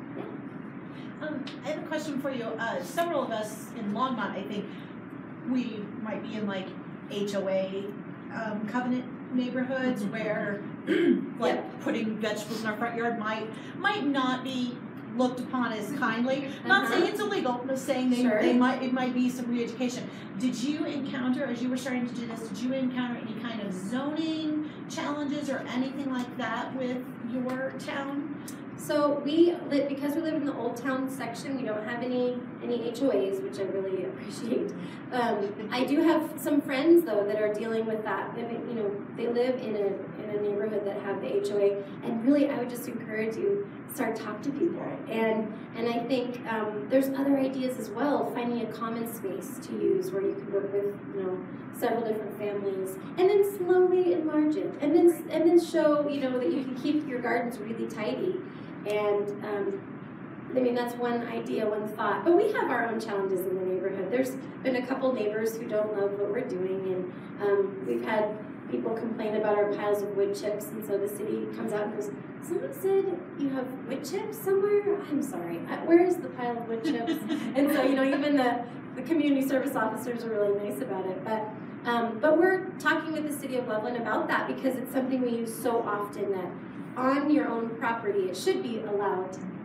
Yeah. Um, I have a question for you. Uh, several of us in Longmont, I think, we might be in like H O A um, covenant neighborhoods where like Yeah. putting vegetables in our front yard might might not be looked upon as kindly. Not Uh-huh. saying it's illegal, but saying they, Sure. they might it might be some re-education. Did you encounter, as you were starting to do this, did you encounter any kind of zoning challenges or anything like that with your town? So we live, because we live in the Old Town section, we don't have any any H O As, which I really appreciate. Um, I do have some friends though that are dealing with that. I mean, you know, they live in a in a neighborhood that have the H O A, and really, I would just encourage you start talk to people. And and I think um, there's other ideas as well. Finding a common space to use where you can work with, you know, several different families, and then slowly enlarge it, and then and then show, you know, that you can keep your gardens really tidy. And um, I mean, that's one idea, one thought. But we have our own challenges in the neighborhood. There's been a couple neighbors who don't love what we're doing, and um, we've had people complain about our piles of wood chips, and so the city comes out and goes, "Someone said you have wood chips somewhere? I'm sorry, uh, where is the pile of wood chips?" And so, you know, even the, the community service officers are really nice about it. But um, but we're talking with the city of Loveland about that because it's something we use so often that on your own property, it should be allowed um,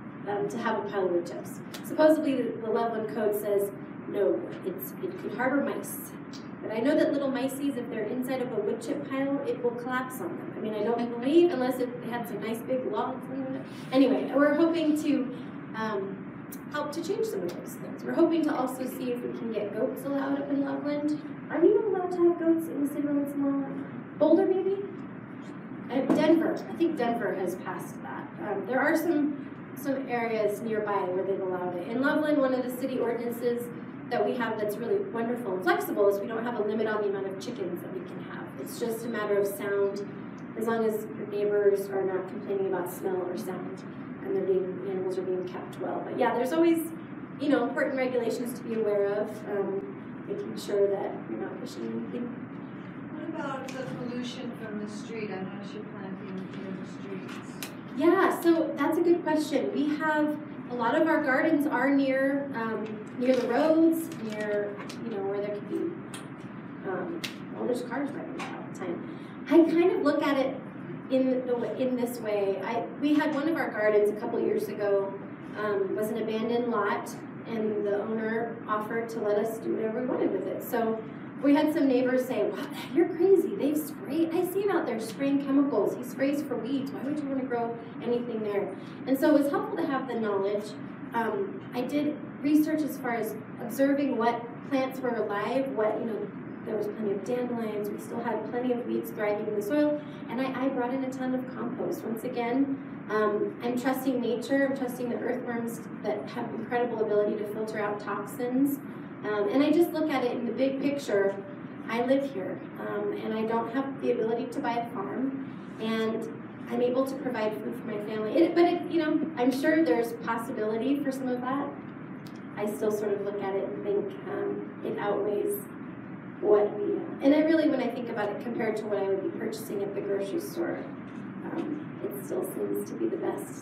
um, to have a pile of wood chips. Supposedly, the, the Loveland Code says no, it's it could harbor mice. But I know that little mices, if they're inside of a wood chip pile, it will collapse on them. I mean, I don't believe unless it had some nice big logs in it. Anyway, we're hoping to um, help to change some of those things. We're hoping to also see if we can get goats allowed up in Loveland. Are you allowed to have goats in the city limits in Loveland? Boulder, maybe? Uh, Denver. I think Denver has passed that. Um, there are some some areas nearby where they've allowed it. In Loveland, one of the city ordinances that we have that's really wonderful and flexible is we don't have a limit on the amount of chickens that we can have. It's just a matter of sound, as long as your neighbors are not complaining about smell or sound and their being, animals are being kept well. But yeah, there's always, you know, important regulations to be aware of, um, making sure that you're not pushing anything. What about the pollution from the street? I noticed you're planting near the streets. Yeah, so that's a good question. We have, a lot of our gardens are near, um, near the roads, near, you know, where there could be, um, well, there's cars driving by all the time. I kind of look at it in the in this way. I we had one of our gardens a couple years ago, um, was an abandoned lot, and the owner offered to let us do whatever we wanted with it. So we had some neighbors say, "Wow, you're crazy. They've sprayed. I see him out there spraying chemicals. He sprays for weeds. Why would you want to grow anything there?" And so it was helpful to have the knowledge. Um, I did research as far as observing what plants were alive, what, you know, there was plenty of dandelions, we still had plenty of weeds thriving in the soil, and I, I brought in a ton of compost. Once again, um, I'm trusting nature, I'm trusting the earthworms that have incredible ability to filter out toxins, um, and I just look at it in the big picture. I live here, um, and I don't have the ability to buy a farm, and I'm able to provide food for my family. It, but, it, you know, I'm sure there's possibility for some of that. I still sort of look at it and think um, it outweighs what we, uh, and I really, when I think about it compared to what I would be purchasing at the grocery store, um, it still seems to be the best.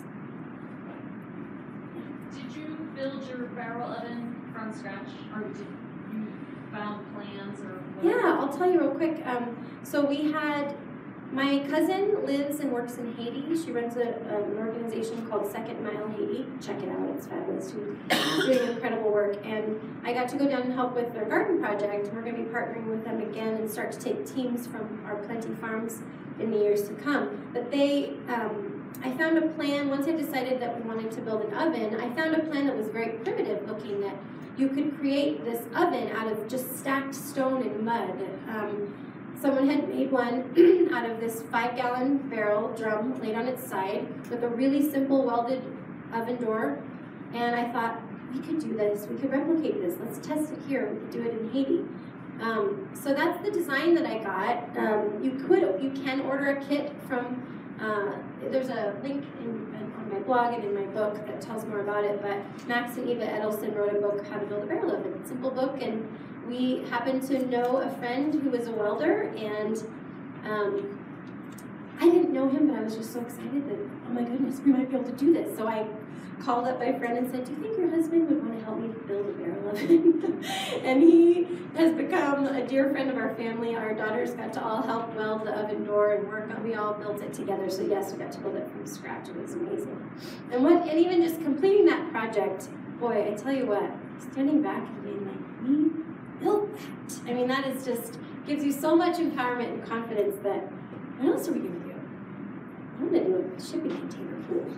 Did you build your barrel oven from scratch, or did you found plans or whatever? Yeah, I'll tell you real quick. Um, so we had, my cousin lives and works in Haiti. She runs a, um, an organization called Second Mile Haiti. Check it out, it's fabulous. She's doing incredible work. And I got to go down and help with their garden project. We're going to be partnering with them again and start to take teams from our Plenty Farms in the years to come. But they, um, I found a plan, once I decided that we wanted to build an oven, I found a plan that was very primitive looking, that you could create this oven out of just stacked stone and mud. Um, Someone had made one out of this five gallon barrel drum laid on its side with a really simple welded oven door. And I thought, we could do this, we could replicate this, let's test it here, we could do it in Haiti. Um, so that's the design that I got. Um, you could, you can order a kit from, uh, there's a link in, in, on my blog and in my book that tells more about it, but Max and Eva Edelson wrote a book, How to Build a Barrel Oven. Simple book, and we happened to know a friend who was a welder, and um, I didn't know him, but I was just so excited that, oh my goodness, we might be able to do this. So I called up my friend and said, do you think your husband would want to help me build a barrel oven? And he has become a dear friend of our family. Our daughters got to all help weld the oven door and work on, we all built it together. So yes, we got to build it from scratch. It was amazing. And what, and even just completing that project, boy, I tell you what, standing back and being like, me? Built that. I mean, that is just, gives you so much empowerment and confidence that, what else are we going to do? I'm going to do a shipping container pool.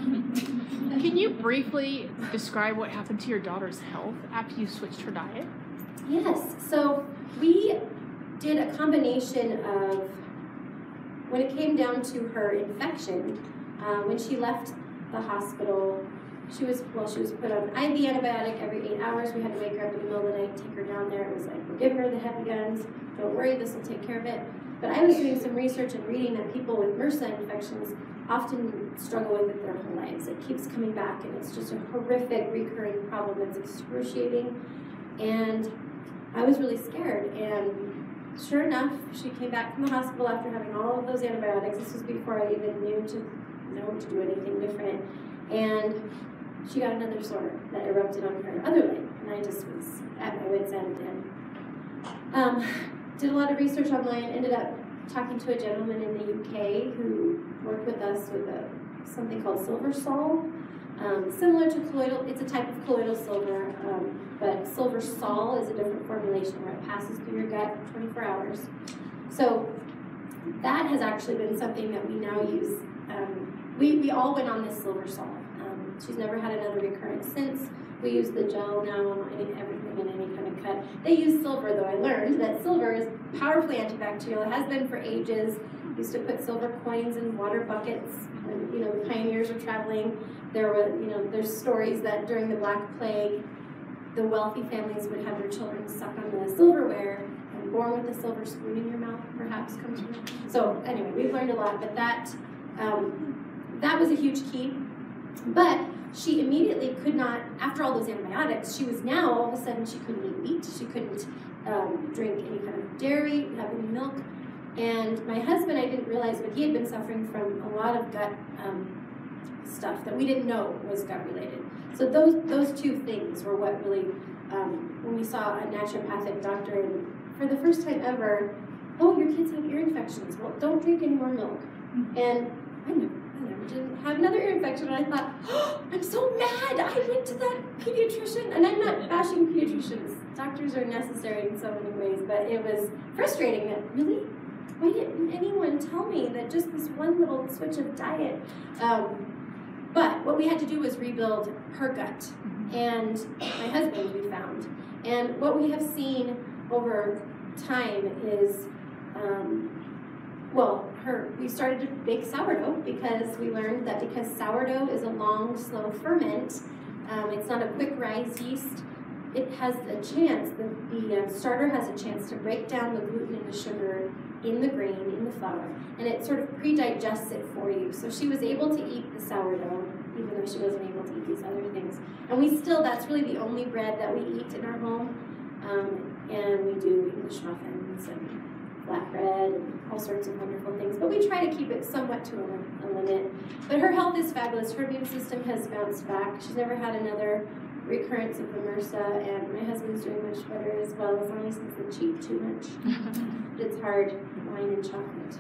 Can you briefly describe what happened to your daughter's health after you switched her diet? Yes, so we did a combination of, when it came down to her infection, uh, when she left the hospital, She was, well, she was put on an I V antibiotic every eight hours. We had to wake her up in the middle of the night, take her down there. It was like, we're giving her the heavy guns. Don't worry, this will take care of it. But I was doing some research and reading that people with MRSA infections often struggle with it their whole lives. It keeps coming back, and it's just a horrific recurring problem that's excruciating. And I was really scared. And sure enough, she came back from the hospital after having all of those antibiotics. This was before I even knew to know to do anything different. And she got another sore that erupted on her other leg, and I just was at my wit's end. And um, did a lot of research online, ended up talking to a gentleman in the U K who worked with us with a, something called Silver Sol. Um, similar to colloidal, it's a type of colloidal silver, um, but silver sol is a different formulation where it passes through your gut for twenty-four hours. So that has actually been something that we now use. Um, we, we all went on this silver sol. Um, she's never had another recurrence since. We use the gel now on any, everything in any kind of cut. They use silver, though I learned that silver is powerfully antibacterial. It has been for ages. Used to put silver coins in water buckets when, you know, the pioneers were traveling. There were, you know, there's stories that during the Black Plague, the wealthy families would have their children suck on the silverware, and born with a silver spoon in your mouth, perhaps, comes from. So anyway, we've learned a lot, but that um, that was a huge key. But she immediately could not, after all those antibiotics, she was now, all of a sudden, she couldn't eat meat, she couldn't um, drink any kind of dairy, have any milk. And my husband, I didn't realize, but he had been suffering from a lot of gut um, stuff that we didn't know was gut related. So those those two things were what really, um, when we saw a naturopathic doctor, and for the first time ever, oh, your kids have ear infections. Well, don't drink any more milk. And I never, I never did have another ear infection, and I thought, oh, I'm so mad. I went to that pediatrician, and I'm not bashing pediatricians. Doctors are necessary in so many ways, but it was frustrating that really, why didn't anyone tell me that just this one little switch of diet? Um, but what we had to do was rebuild her gut, and my husband we found. And what we have seen over time is, um, well, her, we started to bake sourdough because we learned that because sourdough is a long, slow ferment, um, it's not a quick rise yeast, it has a chance, the, the uh, starter has a chance to break down the gluten and the sugar in the grain, in the flour, and it sort of pre-digests it for you. So she was able to eat the sourdough, even though she wasn't able to eat these other things. And we still, that's really the only bread that we eat in our home. Um, and we do English muffins and flatbread and all sorts of wonderful things. But we try to keep it somewhat to a, a limit. But her health is fabulous. Her immune system has bounced back. She's never had another recurrence of the MRSA, and my husband's doing much better as well, as long as he doesn't cheat too much. But it's hard, wine and chocolate.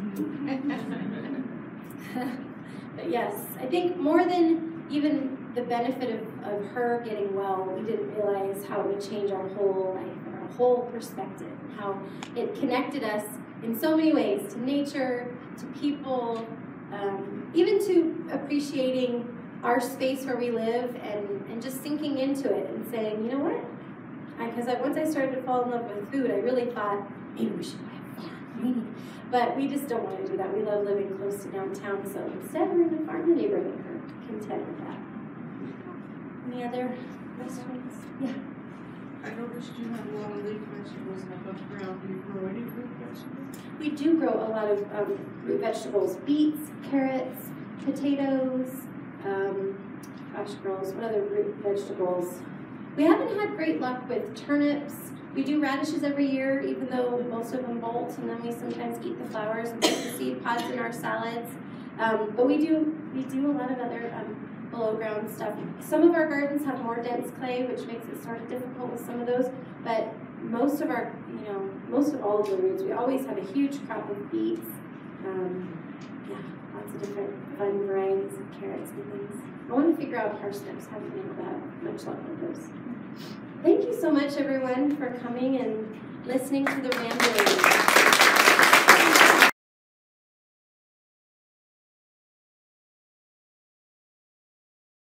But yes, I think more than even the benefit of, of her getting well, we didn't realize how it would change our whole life and our whole perspective, and how it connected us in so many ways, to nature, to people, um, even to appreciating our space where we live, and, and just sinking into it and saying, you know what? Because I, I, once I started to fall in love with food, I really thought, maybe we should buy a farm. But we just don't want to do that. We love living close to downtown, so instead we're in a farm neighborhood. We're content with that. Any other questions? Yeah. I noticed you have a lot of leaf vegetables above ground. Do you grow any fruit vegetables? We do grow a lot of um, root vegetables: beets, carrots, potatoes. Um, gosh, girls, what other root vegetables? We haven't had great luck with turnips. We do radishes every year, even though most of them bolt, and then we sometimes eat the flowers and put the seed pods in our salads. Um, but we do we do a lot of other um, below ground stuff. Some of our gardens have more dense clay, which makes it sort of difficult with some of those. But most of our, you know, most of all of the roots, we always have a huge crop of beets. Um, yeah, lots of different fun varieties of carrots and things. I want to figure out parsnips. Haven't been able to have much luck with those. Thank you so much, everyone, for coming and listening to the rambling.